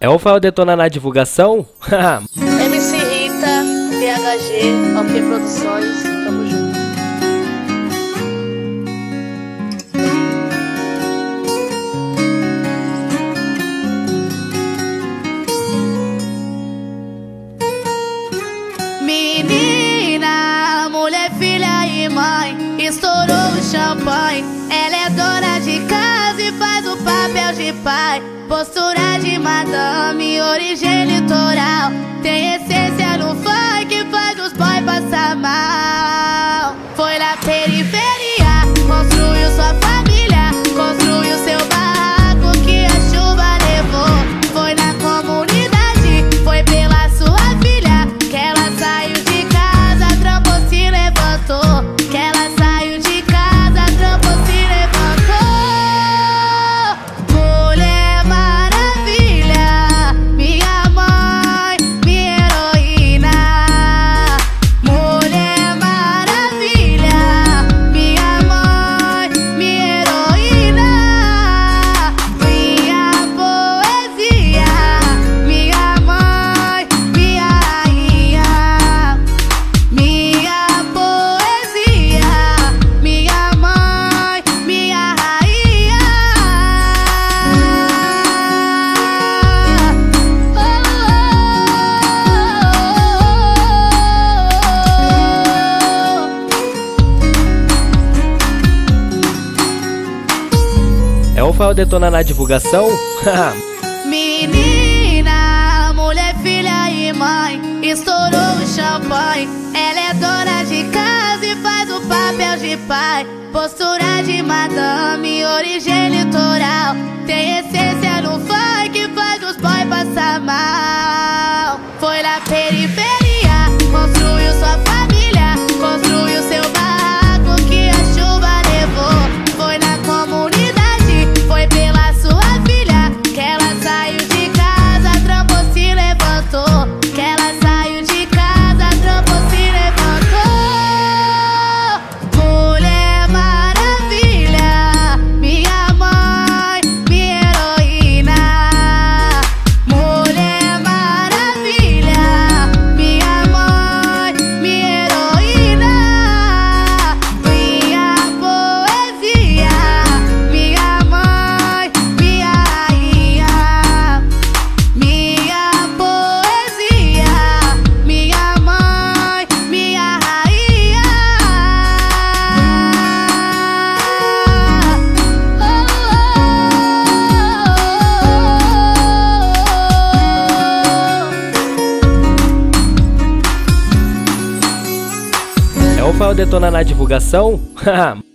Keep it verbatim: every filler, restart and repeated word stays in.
Elfa é o Detona na divulgação? M C Rita, P H G, O P Produções, tamo junto. Menina, mulher, filha e mãe, estourou o champanhe. Ela é dona de casa e faz o papel de pai. Postura de madame, origem litoral. Tem essência no funk, faz os boys passar mal. Foi na periferia, construiu sua família, construiu seu barraco que a chuva levou. Foi na comunidade, foi pela sua filha que ela saiu de casa, trampou, se levantou. Que ela saiu de casa, trampou, se levantou. Mulher maravilha, minha mãe, minha heroína. Mulher maravilha, minha mãe, minha heroína. Minha poesia, minha mãe, minha rainha. Minha poesia, minha mãe, minha rainha. Elfa é o Detona na divulgação? Menina, mulher, filha e mãe, estourou o champanhe. Ela é dona de casa e faz o papel de pai. Postura de madame, origem litoral. Tem essência no funk, faz os boys passar mal. Foi na periferia, construiu sua família, construiu seu barraco que a chuva levou. Foi na comunidade, foi pela sua filha que ela saiu de casa, trampou, se levantou. Que ela saiu de casa, trampou, se levantou. Mulher maravilha, minha mãe, minha heroína. Mulher maravilha, minha mãe, minha heroína. Minha poesia, minha mãe, minha rainha. Minha poesia, minha mãe, minha rainha. Elfa é o Detona na divulgação?